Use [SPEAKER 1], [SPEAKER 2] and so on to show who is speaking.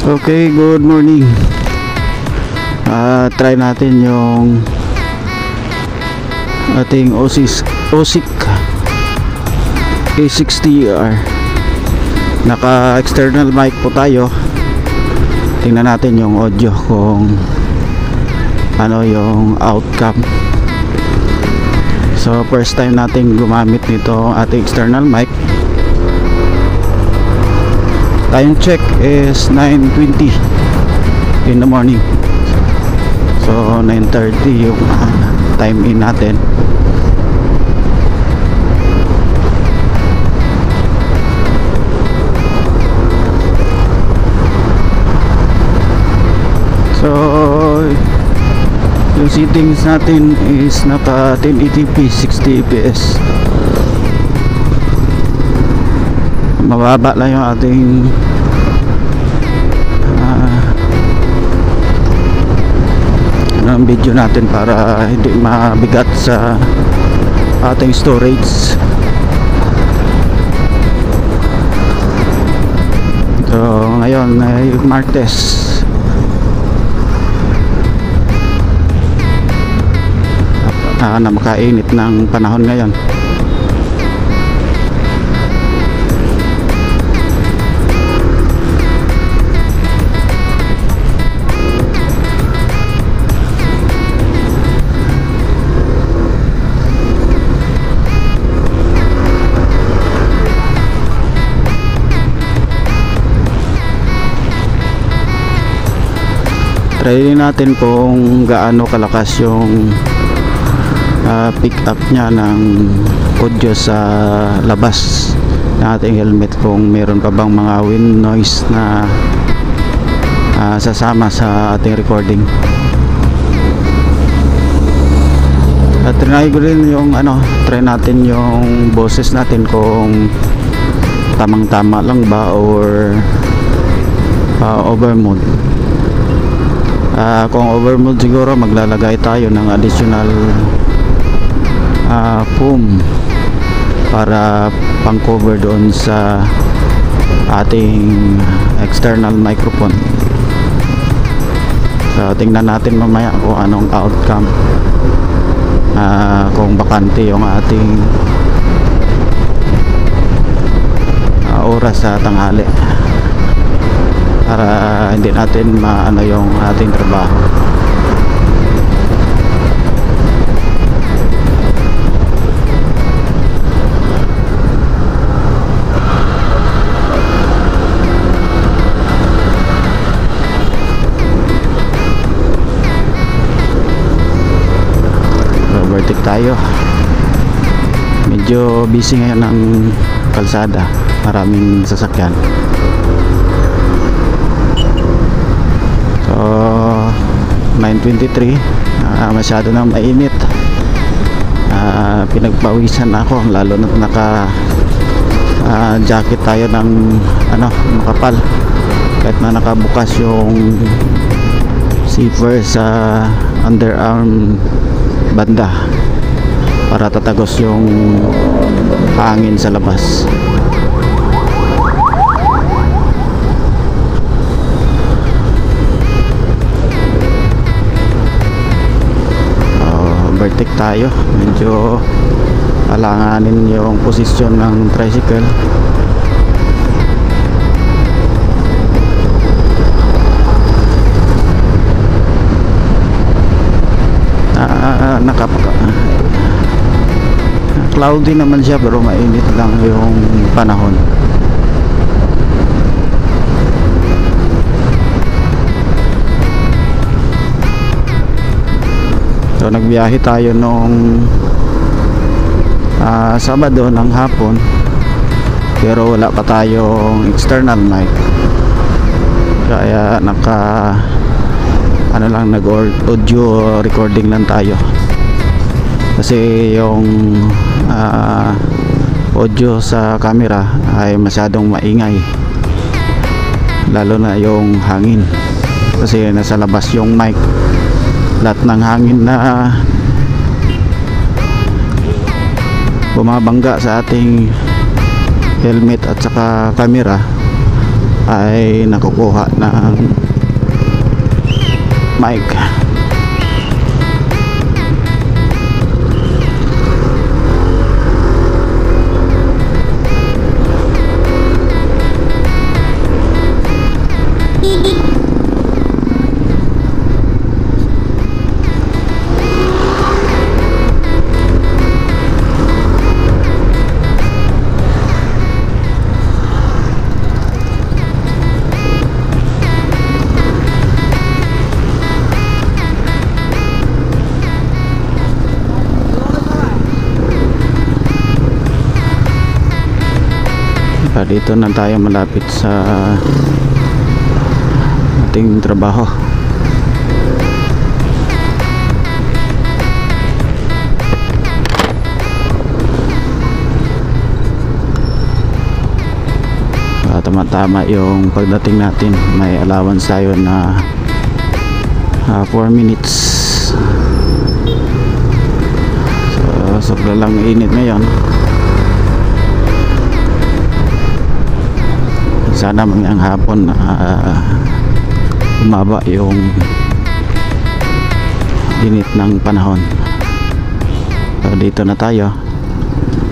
[SPEAKER 1] Okay, good morning. Try natin yung ating OSIC A60R. Naka external mic po tayo. Tingnan natin yung audio kung ano yung outcome. So first time natin gumamit nito ating external mic. Time check is 9:20 in the morning. So 9:30 yung time in natin. So yung settings natin is naka 1080p 60 fps. Mababa lang yung ating video natin para hindi mabigat sa ating storage. So ngayon ay Martes, na makainit ng panahon ngayon. Try natin kung gaano kalakas yung pick up nya ng audio sa labas ng ating helmet, kung meron pa bang mga wind noise na sasama sa ating recording. At try ko rin yung try natin yung boses natin kung tamang tama lang ba or overmode. Kung overmode siguro maglalagay tayo ng additional foam para pang cover doon sa ating external microphone. So tingnan natin mamaya kung anong outcome, kung bakante yung ating oras sa tanghali, para hindi natin maano yung ating trabaho. Overtake tayo. Medyo busy ngayon ang kalsada, maraming sasakyan. So 9:23, masyado nang mainit. Pinagpawisan ako, lalo na naka jacket tayo ng makapal, kahit na nakabukas yung zipper sa underarm banda para tatagos yung hangin sa labas. Overtake tayo, medyo alanganin yung posisyon ng tricycle. Cloudy naman siya pero mainit lang yung panahon. So nagbiyahe tayo nung Sabado ng hapon, pero wala pa tayong external mic, kaya nag-audio recording lang tayo, kasi yung audio sa camera ay masyadong maingay, lalo na yung hangin, kasi nasa labas yung mic. Lahat ng hangin na bumabangga sa ating helmet at saka camera ay nakukuha ng mic. Dito na tayo malapit sa ating trabaho. Tama-tama yung pagdating natin, may allowance tayo na 4 minutes. So sobrang init ngayon. Sana mamayang hapon umaba yung init ng panahon. So dito na tayo.